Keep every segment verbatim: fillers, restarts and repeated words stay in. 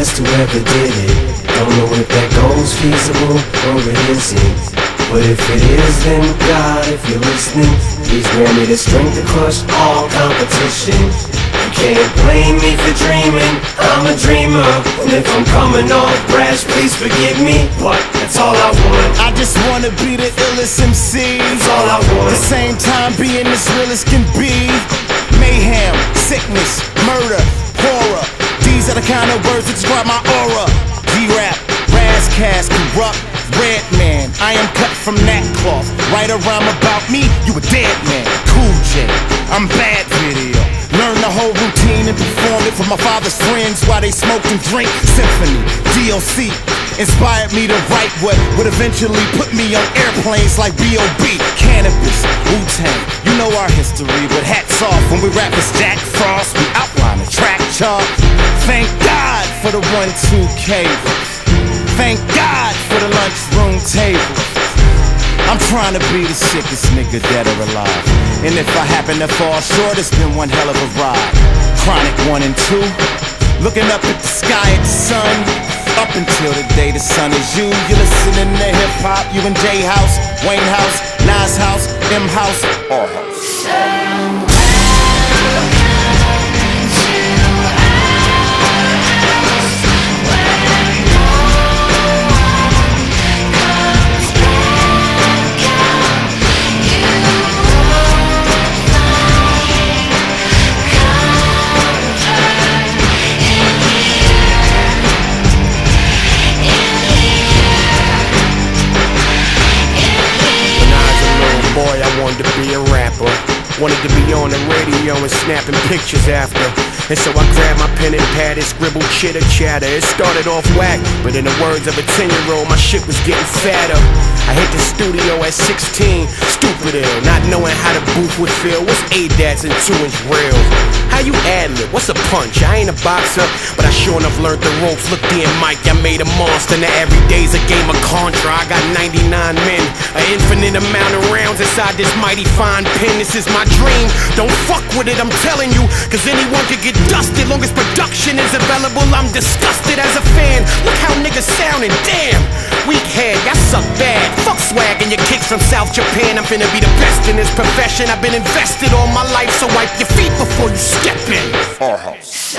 best who ever did it. Don't know if that goal's feasible or it isn't, but if it is, then God, if you're listening, please grant me the strength to crush all competition. You can't blame me for dreaming, I'm a dreamer, and if I'm coming off brash, please forgive me, but that's all I want. I just wanna be the illest M C, that's all I want. At the same time being as real as can be. Mayhem, sickness, murder, horror, these are the kind of words that describe my aura. G-rap, Razzcast, corrupt, red man, I am cut from that cloth. Write a rhyme about me, you a dead man. Cool J, I'm bad video. Learn the whole routine and perform it for my father's friends while they smoke and drink. Symphony, D L C inspired me to write what would eventually put me on airplanes like B O B Cannabis, Wu-Tang, you know our history, but hats off when we rap as Jack Frost. We outline the track chart. Thank God for the one two cables. Thank God for the lunchroom table. I'm trying to be the sickest nigga dead or alive, and if I happen to fall short, it's been one hell of a ride. Chronic one and two, looking up at the sky at the sun, up until the day the sun is you. You're listening to hip hop, you in J House, Wayne House, Nas House, M House, R House. Wanted to be a rapper, wanted to be on the radio and snapping pictures after. And so I grabbed my pen and pad and scribbled chitter chatter. It started off whack, but in the words of a ten year old, my shit was getting fatter. I hit the studio at sixteen, stupid ill, not knowing how the booth would feel. What's A D A Ts and two inch reels? How you ad-lib? What's a punch? I ain't a boxer, but I sure enough learned the ropes. Look, D and Mike, I made a monster. Now every day's a game of Contra. I got ninety-nine men, an infinite amount of rounds inside this mighty fine pen. This is my dream, don't fuck with it, I'm telling you, cause anyone could get dusted. Long as production is available, I'm disgusted as a fan. Look how niggas sounding, damn. Weak head, y'all suck bad. Fuck swag and your kicks from South Japan. I'm finna be the best in this profession. I've been invested all my life, so wipe your feet before you step in. Our house.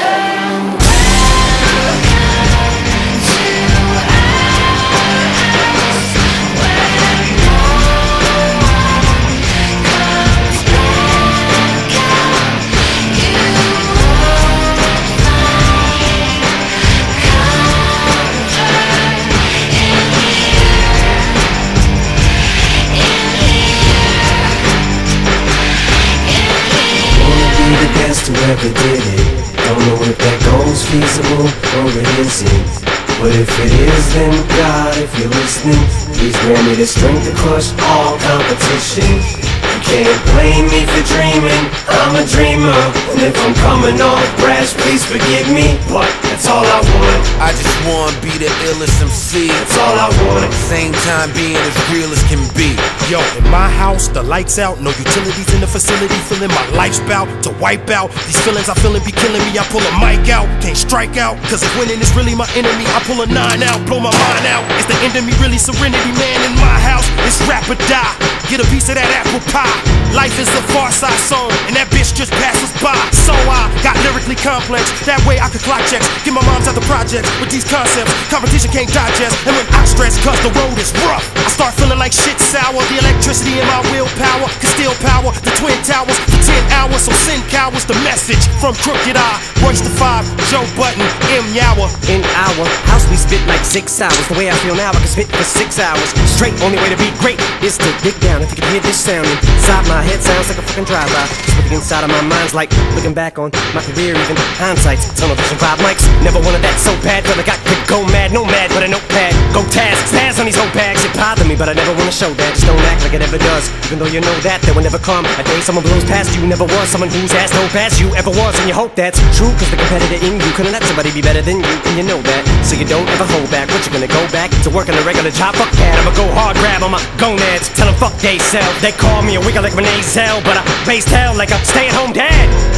Who ever did it. Don't know if that goal's feasible or it isn't, but if it is, then God, if you're listening, please grant me the strength to crush all competition. You can't blame me for dreaming, I'm a dreamer, and if I'm coming off brash, please forgive me, but that's all I want. I just wanna be the illest M C, that's all I want. At the same time being as real as can be. Yo, in my house, the lights out, no utilities in the facility, feeling my life's bout to wipe out. These feelings I feelin' be killing me, I pull a mic out, can't strike out, cause if winning is really my enemy, I pull a nine out, blow my mind out. Is the end of me really serenity, man, in my house? It's rap or die, get a piece of that apple pie. Life is a far-side song, and that bitch just passes by. So I got lyrically complex, that way I could clock checks, get my moms out the projects with these concepts. Competition can't digest, and when I stress, cause the road is rough, I start feeling like shit sour. The electricity in my willpower can still power the twin towers for ten hours. So send cowards the message from Crooked Eye, Royce the Five, Joe Button, M Yower. In our house we spit like six hours. The way I feel now I can spit for six hours straight. Only way to be great is to dig down. If you can hear this sounding inside my head, sounds like a fucking drive-by. Just looking inside of my mind's like looking back on my career, even hindsight's tunnel vision. Five mics, never wanted that so bad, but I got to go mad, no mad, but a notepad. Go Taz, spaz on these whole bags. It bothered me, but I never wanna show that. Just don't act like it ever does, even though you know that there will never come a day someone blows past you. Never was someone whose ass no past you ever was, and you hope that's true, cause the competitor in you couldn't let somebody be better than you, and you know that, so you don't ever hold back. What, you gonna go back to working a regular job? Fuck that, I'ma go hard, grab on my gonads, tell them fuck they sell. They call me a wigger like Renee Zell, but I raised hell like a stay-at-home dad. Rap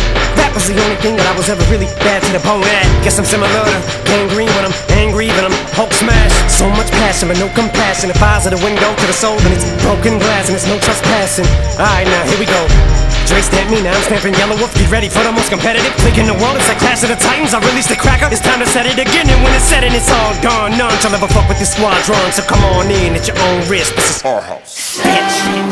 rap was the only thing that I was ever really bad to the bone at. Guess I'm similar to gangrene when I'm angry, then I'm Hulk smash. So much passion but no compassion. If eyes are the window to the soul, then it's broken glass and it's no trespassing. Alright, now here we go. Dre stamped me, now I'm stamping Yellow Wolf. Get ready for the most competitive click in the world. It's like Clash of the Titans, I released the cracker. It's time to set it again, and when it's set and it's all done, none shall ever fuck with this squadron. So come on in at your own risk. This is Slaughterhouse, bitch.